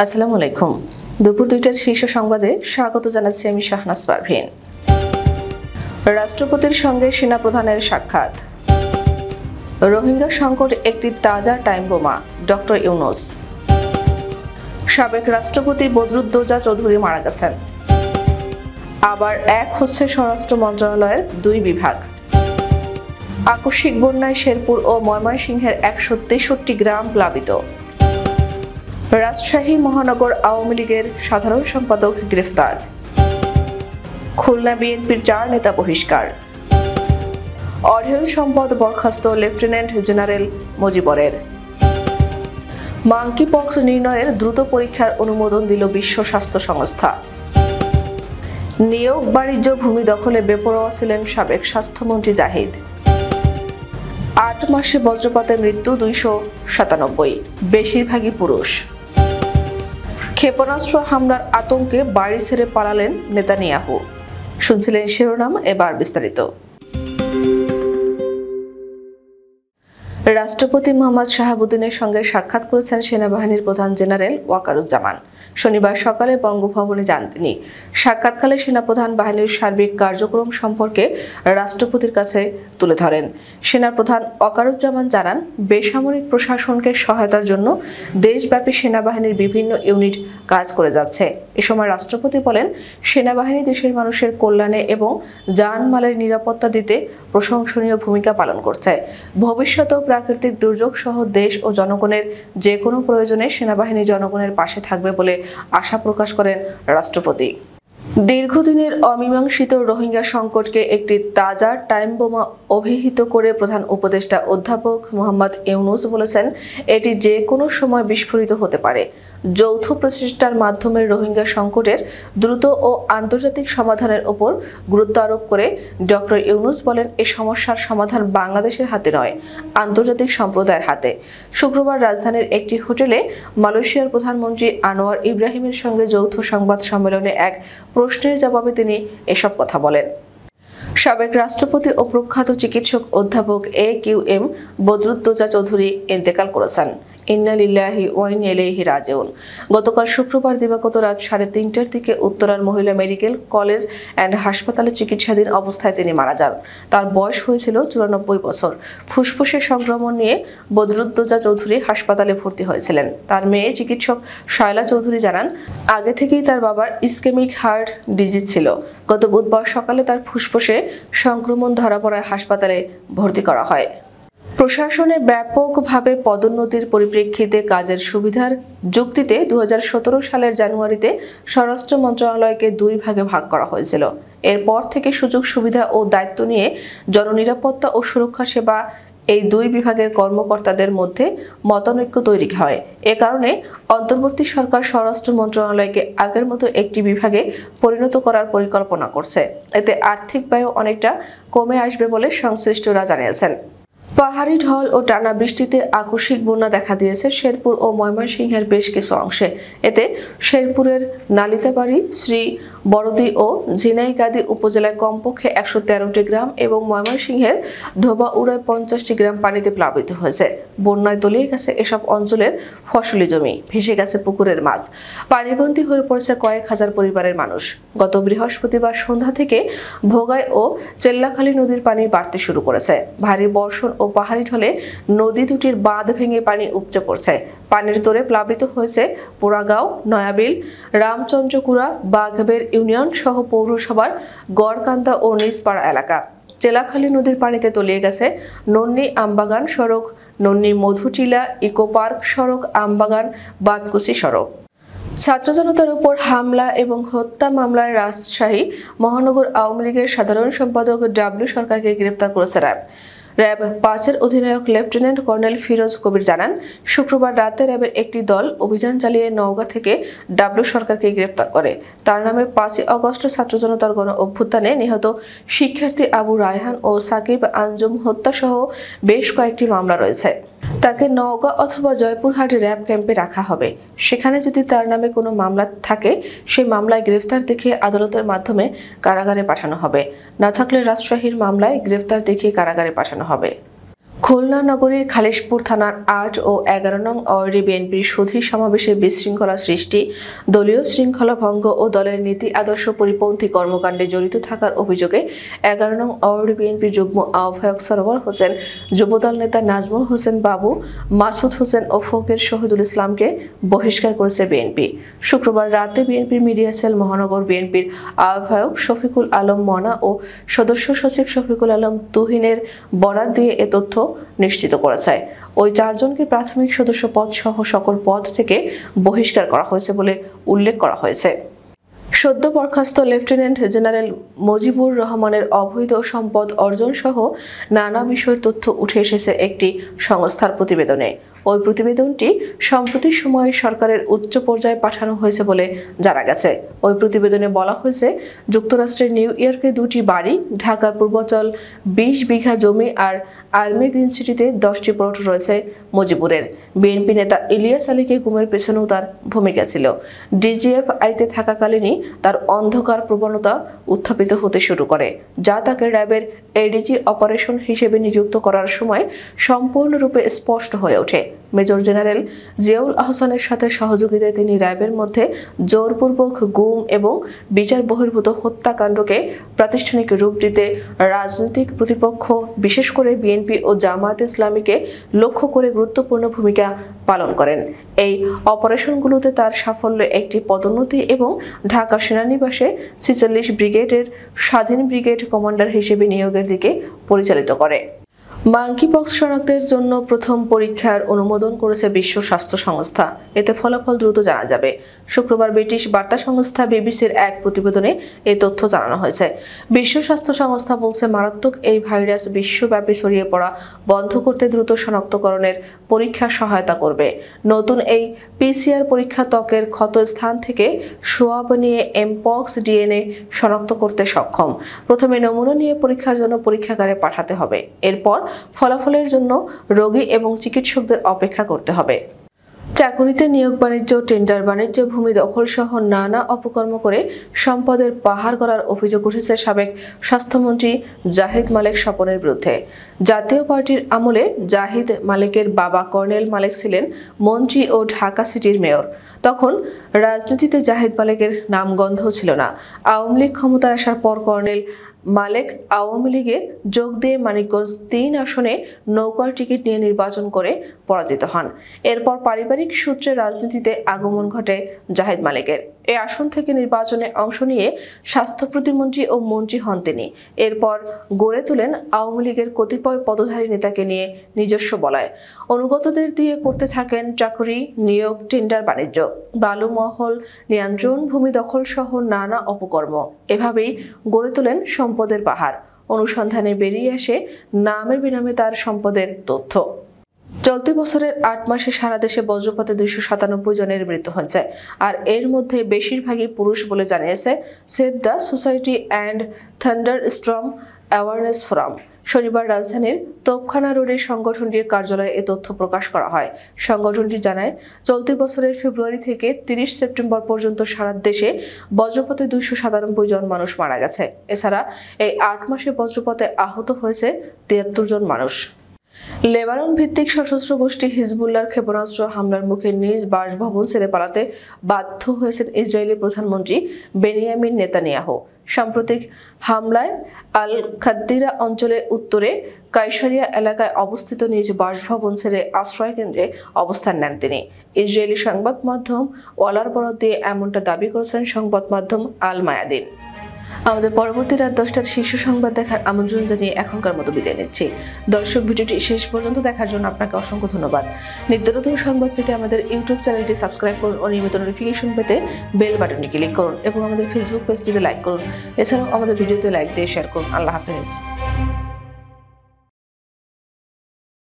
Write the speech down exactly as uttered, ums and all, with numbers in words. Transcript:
আসসালামু আলাইকুম। দুপুর দুইটার শীর্ষ সংবাদে স্বাগত জানাচ্ছি আমি শাহনাজ পারভীন। রাষ্ট্রপতির সঙ্গে সেনাপ্রধানের সাক্ষাৎ। রোহিঙ্গা সংকট একটি তাজা টাইম বোমা, ডক্টর ইউনূস। সাবেক রাষ্ট্রপতি বদরুদ্দোজা চৌধুরী মারা গেছেন। আবার এক হচ্ছে স্বরাষ্ট্র মন্ত্রণালয়ের দুই বিভাগ। আকস্মিক বন্যায় শেরপুর ও ময়মনসিংহের একশো তেষট্টি গ্রাম প্লাবিত। রাজশাহী মহানগর আওয়ামী লীগের সাধারণ সম্পাদক গ্রেফতার। খুলনা বিএনপির চার নেতা বহিষ্কার। অঢেল সম্পদ বরখাস্ত লেফটেন্যান্ট জেনারেল মুজিবরের। মাঙ্কি পক্স নির্ণয়ের দ্রুত পরীক্ষার অনুমোদন দিল বিশ্ব স্বাস্থ্য সংস্থা। নিয়োগ বাণিজ্য ভূমি দখলে বেপরোয়া ছিলেন সাবেক স্বাস্থ্যমন্ত্রী জাহিদ। আট মাসে বজ্রপাতে মৃত্যু দুইশো সাতানব্বই, বেশিরভাগই পুরুষ। ক্ষেপণাস্ত্র হামলার আতঙ্কে বাড়ি ছেড়ে পালালেন নেতানিয়াহু। শুনছিলেন শিরোনাম, এবার বিস্তারিত। রাষ্ট্রপতি মোহাম্মদ শাহাবুদ্দিনের সঙ্গে সাক্ষাৎ করেছেন সেনাবাহিনীর প্রধান জেনারেল ওয়াকারুজ্জামান। শনিবার সকালে বঙ্গভবনে যান তিনি। সাক্ষাৎকালে সেনাপ্রধান বাহিনীর সার্বিক কার্যক্রম সম্পর্কে রাষ্ট্রপতির কাছে তুলে ধরেন। সেনাপ্রধান ওয়াকারুজ্জামান জানান, বেসামরিক প্রশাসনকে সহায়তার জন্য দেশব্যাপী সেনাবাহিনীর বিভিন্ন ইউনিট কাজ করে যাচ্ছে। এ সময় রাষ্ট্রপতি বলেন, সেনাবাহিনী দেশের মানুষের কল্যাণে এবং জানমালের নিরাপত্তা দিতে প্রশংসনীয় ভূমিকা পালন করছে। ভবিষ্যতেও প্রাকৃতিক দুর্যোগ সহ দেশ ও জনগণের যে কোনো প্রয়োজনে সেনাবাহিনী জনগণের পাশে থাকবে বলে আশা প্রকাশ করেন রাষ্ট্রপতি। দীর্ঘদিনের অমীমাংসিত রোহিঙ্গা সংকটকে একটি তাজা টাইম বোমা অভিহিত করে প্রধান উপদেষ্টা অধ্যাপক মোহাম্মদ ইউনূস বলেছেন, এটি যে কোনো সময় বিস্ফোরিত হতে পারে। যৌথ প্রচেষ্টার মাধ্যমে রোহিঙ্গা সংকটের দ্রুত ও আন্তর্জাতিক সমাধানের ওপর গুরুত্ব আরোপ করে ডক্টর ইউনূস বলেন, এই সমস্যার সমাধান বাংলাদেশের হাতে নয়, আন্তর্জাতিক সম্প্রদায়ের হাতে। শুক্রবার রাজধানীর একটি হোটেলে মালয়েশিয়ার প্রধানমন্ত্রী আনোয়ার ইব্রাহিমের সঙ্গে যৌথ সংবাদ সম্মেলনে এক প্রশ্নের জবাবে তিনি এসব কথা বলেন। সাবেক রাষ্ট্রপতি ও প্রখ্যাত চিকিৎসক অধ্যাপক A Q M Badruddoza Chowdhury ইন্তেকাল করেছেন। ইন্না লিল্লাহি ওয়া ইন্না ইলাইহি রাজিউন। গতকাল শুক্রবার দিবাগত রাত সাড়ে তিনটার দিকে উত্তরার মহিলা মেডিকেল কলেজ অ্যান্ড হাসপাতালে চিকিৎসাধীন অবস্থায় তিনি মারা যান। তার বয়স হয়েছিল চুরানব্বই বছর। ফুসফুসের সংক্রমণ নিয়ে বদরুদ্দোজা চৌধুরী হাসপাতালে ভর্তি হয়েছিলেন। তার মেয়ে চিকিৎসক শায়লা চৌধুরী জানান, আগে থেকেই তার বাবার ইসকেমিক হার্ট ডিজিজ ছিল। গত বুধবার সকালে তার ফুসফুসে সংক্রমণ ধরা পড়ায় হাসপাতালে ভর্তি করা হয়। প্রশাসনে ব্যাপকভাবে পদোন্নতির পরিপ্রেক্ষিতে কাজের সুবিধার যুক্তিতে দু হাজার সতেরো সালের জানুয়ারিতে স্বরাষ্ট্র মন্ত্রণালয়কে দুই ভাগে ভাগ করা হয়েছিল। এরপর থেকে সুযোগ সুবিধা ও দায়িত্ব নিয়ে জননিরাপত্তা ও সুরক্ষা সেবা এই দুই বিভাগের কর্মকর্তাদের মধ্যে মতানৈক্য তৈরি হয়। এ কারণে অন্তর্বর্তী সরকার স্বরাষ্ট্র মন্ত্রণালয়কে আগের মতো একটি বিভাগে পরিণত করার পরিকল্পনা করছে। এতে আর্থিক ব্যয় অনেকটা কমে আসবে বলে সংশ্লিষ্টরা জানিয়েছেন। পাহাড়ি ঢল ও টানা বৃষ্টিতে আকস্মিক বন্যা দেখা দিয়েছে শেরপুর ও ময়মনসিংহের বেশ কিছু অংশে। এতে শেরপুরের নালিতাবাড়ি, শ্রী বড়দি ও ঝিনাইগাদী উপজেলায় কমপক্ষে একশো তেরোটি গ্রাম এবং ময়মনসিংহের ধোবাউড়ায় পঞ্চাশটি গ্রাম পানিতে প্লাবিত হয়েছে। বন্যায় তলিয়ে গেছে এসব অঞ্চলের ফসলি জমি, ভেসে গেছে পুকুরের মাছ। পানিবন্দী হয়ে পড়েছে কয়েক হাজার পরিবারের মানুষ। গত বৃহস্পতিবার সন্ধ্যা থেকে ভোগাই ও চেল্লাখালী নদীর পানি বাড়তে শুরু করেছে। ভারী বর্ষণ ও পাহাড়ি ঢলে নদী দুটির বাঁধ ভেঙে পানি উপচে পড়ছে। পানির তোরে প্লাবিত হয়েছে পোড়াগাঁও, নয়াবিল, রামচন্দ্রকুড়া, বাঘবের ইউনিয়ন সহ পৌরসভার গড়কান্দা ও নিজপাড়া এলাকা। চেলাখালী নদীর পানিতে তলিয়ে গেছে নন্নী আমবাগান সড়ক, নন্নী মধুটিলা ইকো পার্ক সড়ক, আমবাগান বাদকুচি সড়ক। ছাত্র জনতার উপর হামলা এবং হত্যা মামলায় রাজশাহী মহানগর আওয়ামী লীগের সাধারণ সম্পাদক ডাব্লিউ সরকারকে গ্রেপ্তার করেছে র্যাব। র্যাব পাঁচের অধিনায়ক লেফটেন্যান্ট কর্নেল ফিরোজ কবির জানান, শুক্রবার রাতে র্যাবের একটি দল অভিযান চালিয়ে নওগাঁ থেকে ডাব্লিউ সরকারকে গ্রেপ্তার করে। তার নামে পাঁচই আগস্ট ছাত্র জনতার গণ অভ্যুত্থানে নিহত শিক্ষার্থী আবু রায়হান ও সাকিব আঞ্জুম হত্যাসহ বেশ কয়েকটি মামলা রয়েছে। তাকে নওগাঁ অথবা জয়পুরহাট র্যাব ক্যাম্পে রাখা হবে। সেখানে যদি তার নামে কোনো মামলা থাকে, সেই মামলায় গ্রেফতার দেখিয়ে আদালতের মাধ্যমে কারাগারে পাঠানো হবে। না থাকলে রাজশাহীর মামলায় গ্রেফতার দেখিয়ে কারাগারে পাঠানো হবে। খুলনা নগরীর খালিশপুর থানার আট ও এগারো নং ওয়ার্ডে বিএনপির সুধী সমাবেশে বিশৃঙ্খলা সৃষ্টি, দলীয় শৃঙ্খলা ভঙ্গ ও দলের নীতি আদর্শ পরিপন্থী কর্মকাণ্ডে জড়িত থাকার অভিযোগে এগারো নং ওয়ার্ডে বিএনপির যুগ্ম আহ্বায়ক সরওয়ার হোসেন, যুবদল নেতা নাজমুল হোসেন বাবু, মাসুদ হোসেন ও ফকির শহীদুল ইসলামকে বহিষ্কার করেছে বিএনপি। শুক্রবার রাতে বিএনপির মিডিয়া সেল মহানগর বিএনপির আহ্বায়ক শফিকুল আলম মনা ও সদস্য সচিব শফিকুল আলম তুহিনের বরাত দিয়ে এ তথ্য নিশ্চিত করেছে। ওই চারজনকে প্রাথমিক সদস্য পদ সহ সকল পদ থেকে বহিষ্কার করা হয়েছে বলে উল্লেখ করা হয়েছে। সদ্য বরখাস্ত লেফটেন্যান্ট জেনারেল মুজিবুর রহমানের অবৈধ সম্পদ অর্জন সহ নানা বিষয়ের তথ্য উঠে এসেছে একটি সংস্থার প্রতিবেদনে। ওই প্রতিবেদনটি সম্প্রতি সময়ে সরকারের উচ্চ পর্যায়ে পাঠানো হয়েছে বলে জানা গেছে। ওই প্রতিবেদনে বলা হয়েছে, যুক্তরাষ্ট্রের নিউ ইয়র্কে দুটি বাড়ি, ঢাকার পূর্বাঞ্চল বিশ বিঘা জমি আর আর্মি গ্রিন সিটিতে দশটি প্লট রয়েছে মুজিবুরের। বিএনপি নেতা ইলিয়াস আলীকে গুমের পেছনেও তার ভূমিকা ছিল। ডিজিএফ আইতে থাকাকালীনই তার অন্ধকার প্রবণতা উত্থাপিত হতে শুরু করে, যা তাকে র্যাবের এডিজি অপারেশন হিসেবে নিযুক্ত করার সময় সম্পূর্ণরূপে স্পষ্ট হয়ে ওঠে। মেজর জেনারেল জিয়াউল আহসানের সাথে সহযোগিতায় তিনি র্যাবের মধ্যে জোরপূর্বক গুম এবং বিচার বহির্ভূত হত্যাকাণ্ডকে প্রাতিষ্ঠানিক রূপ দিতে রাজনৈতিক প্রতিপক্ষ, বিশেষ করে বিএনপি ও জামায়াত ইসলামীকে লক্ষ্য করে গুরুত্বপূর্ণ ভূমিকা পালন করেন। এই অপারেশনগুলোতে তার সাফল্য একটি পদোন্নতি এবং ঢাকা সেনানিবাসে ছেচল্লিশ ব্রিগেডের স্বাধীন ব্রিগেড কমান্ডার হিসেবে নিয়োগের দিকে পরিচালিত করে। মাঙ্কিপক্স শনাক্তের জন্য প্রথম পরীক্ষার অনুমোদন করেছে বিশ্ব স্বাস্থ্য সংস্থা। এতে ফলাফল দ্রুত জানা যাবে। শুক্রবার ব্রিটিশ বার্তা সংস্থা বিবিসির এক প্রতিবেদনে এই তথ্য জানানো হয়েছে। বিশ্ব স্বাস্থ্য সংস্থা বলছে, মারাত্মক এই ভাইরাস বিশ্বব্যাপী ছড়িয়ে পড়া বন্ধ করতে দ্রুত শনাক্তকরণের পরীক্ষা সহায়তা করবে। নতুন এই পিসিআর পরীক্ষা ত্বকের ক্ষত স্থান থেকে সোয়াব নিয়ে এমপক্স ডিএনএ শনাক্ত করতে সক্ষম। প্রথমে নমুনা নিয়ে পরীক্ষার জন্য পরীক্ষাগারে পাঠাতে হবে। এরপর ফলাফলের জন্য রোগী এবং চিকিৎসকদের অপেক্ষা করতে হবে। চাকুরিতে নিয়োগ বাণিজ্য, টেন্ডার বাণিজ্য, ভূমি দখল সহ নানা অপকর্ম করে সম্পদের পাহাড় করার অভিযোগ উঠেছে সাবেক স্বাস্থ্যমন্ত্রী জাহিদ মালেক স্বপনের বিরুদ্ধে। জাতীয় পার্টির আমলে জাহিদ মালেকের বাবা কর্নেল মালেক ছিলেন মন্ত্রী ও ঢাকা সিটির মেয়র। তখন রাজনীতিতে জাহিদ মালেকের নামগন্ধ ছিল না। আওয়ামী লীগ ক্ষমতায় আসার পর কর্নেল মালেক আওয়ামী লীগে যোগ দিয়ে মানিকগঞ্জ তিন আসনে নৌকার টিকিট নিয়ে নির্বাচন করে পরাজিত হন। এরপর পারিবারিক সূত্রে রাজনীতিতে আগমন ঘটে জাহিদ মালেকের। এই আসন থেকে নির্বাচনে অংশ নিয়ে স্বাস্থ্য প্রতিমন্ত্রী ও মন্ত্রী হন তিনি। এরপর গড়ে তোলেন আওয়ামী লীগের কতিপয় পদধারী নেতাকে নিয়ে নিজস্ব বলয়। অনুগতদের দিয়ে করতে থাকেন চাকরি, নিয়োগ, টেন্ডার বাণিজ্য, বালু মহল নিয়ন্ত্রণ, ভূমি দখল সহ নানা অপকর্ম। এভাবেই গড়ে তোলেন সম্পদের পাহাড়। অনুসন্ধানে বেরিয়ে আসে নামে বেনামে তার সম্পদের তথ্য। চলতি বছরের আট মাসে সারা দেশে বজ্রপাতে দুইশো সাতানব্বই জনের মৃত্যু হয়েছে, আর এর মধ্যে বেশিরভাগই পুরুষ বলে জানিয়েছে save the society and thunder storm awareness forum. শনিবার রাজধানীর তোপখানা রোডে সংগঠনটির কার্যালয়ে এ তথ্য প্রকাশ করা হয়। সংগঠনটি জানায়, চলতি বছরের ফেব্রুয়ারি থেকে তিরিশ সেপ্টেম্বর পর্যন্ত সারা দেশে বজ্রপাতে দুইশো সাতানব্বই জন মানুষ মারা গেছে। এছাড়া এই আট মাসে বজ্রপাতে আহত হয়েছে তিয়াত্তর জন মানুষ। লেবানন ভিত্তিক সশস্ত্র গোষ্ঠী হিজবুল্লাহর ক্ষেপণাস্ত্র হামলার মুখে নিজ বাসভবন ছেড়ে পালাতে বাধ্য হয়েছেন ইসরায়েলি প্রধানমন্ত্রী বেনিয়ামিন নেতানিয়াহু। সাম্প্রতিক হামলায় আল খাদ্দিরা অঞ্চলের উত্তরে কাইসারিয়া এলাকায় অবস্থিত নিজ বাসভবন ছেড়ে আশ্রয় কেন্দ্রে অবস্থান নেন তিনি। ইসরায়েলি সংবাদ মাধ্যম ওয়ালার বরাত দিয়ে এমনটা দাবি করেছেন সংবাদ মাধ্যম আল মায়াদিন। আমাদের পরবর্তী রাত দশটার শীর্ষ সংবাদ দেখার আমন্ত্রণ জানিয়ে এখনকার মতো বিদায় নিচ্ছি। দর্শক, ভিডিওটি শেষ পর্যন্ত দেখার জন্য আপনাকে অসংখ্য ধন্যবাদ। নিত্য নতুন সংবাদ পেতে আমাদের ইউটিউব চ্যানেলটি সাবস্ক্রাইব করুন ও নিয়মিত নোটিফিকেশন পেতে বেল বাটনটি ক্লিক করুন এবং আমাদের ফেসবুক পেজটিতে লাইক করুন। এছাড়াও আমাদের ভিডিওতে লাইক দিয়ে শেয়ার করুন। আল্লাহ হাফেজ।